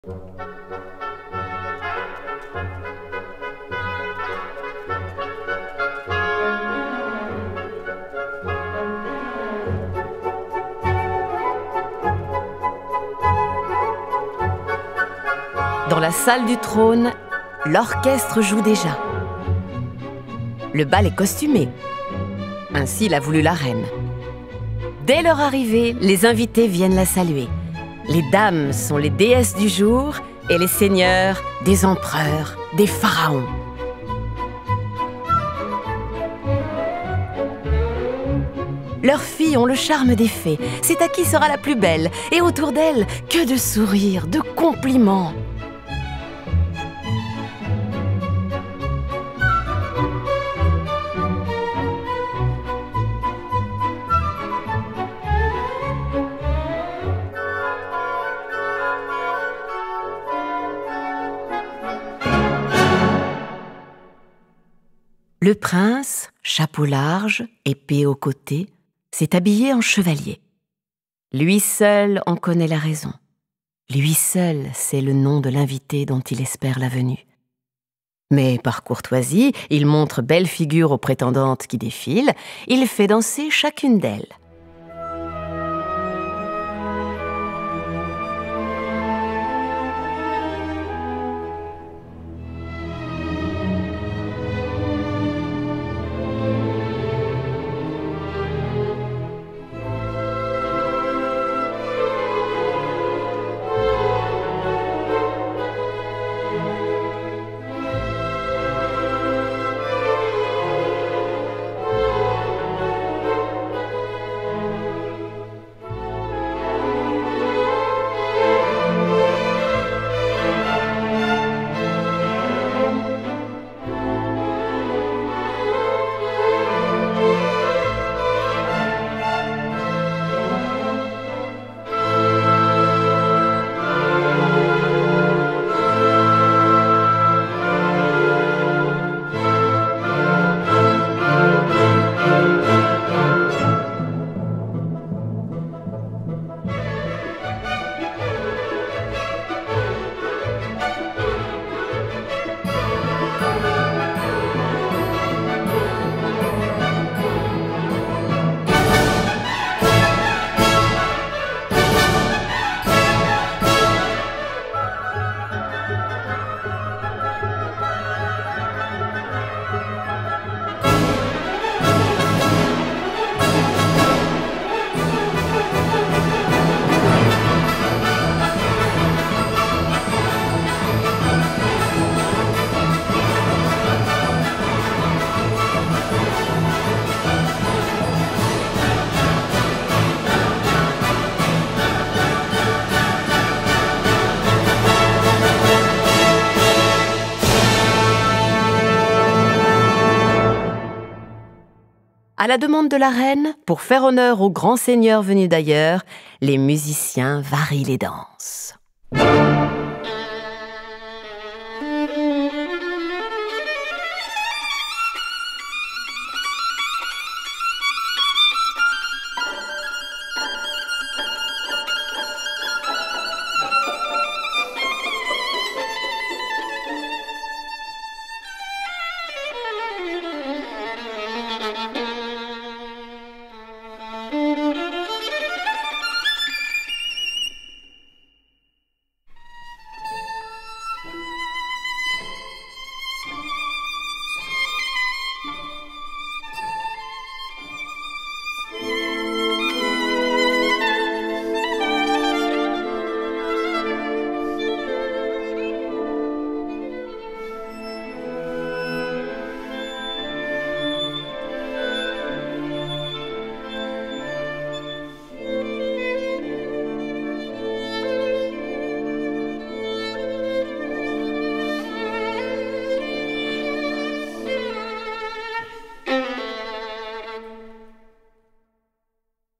Dans la salle du trône, l'orchestre joue déjà. Le bal est costumé. Ainsi l'a voulu la reine. Dès leur arrivée, les invités viennent la saluer. Les dames sont les déesses du jour et les seigneurs des empereurs, des pharaons. Leurs filles ont le charme des fées. C'est à qui sera la plus belle. Et autour d'elles, que de sourires, de compliments. Le prince, chapeau large, épée au côté, s'est habillé en chevalier. Lui seul en connaît la raison. Lui seul sait le nom de l'invité dont il espère la venue. Mais par courtoisie, il montre belle figure aux prétendantes qui défilent. Il fait danser chacune d'elles. À la demande de la reine, pour faire honneur aux grands seigneurs venus d'ailleurs, les musiciens varient les danses.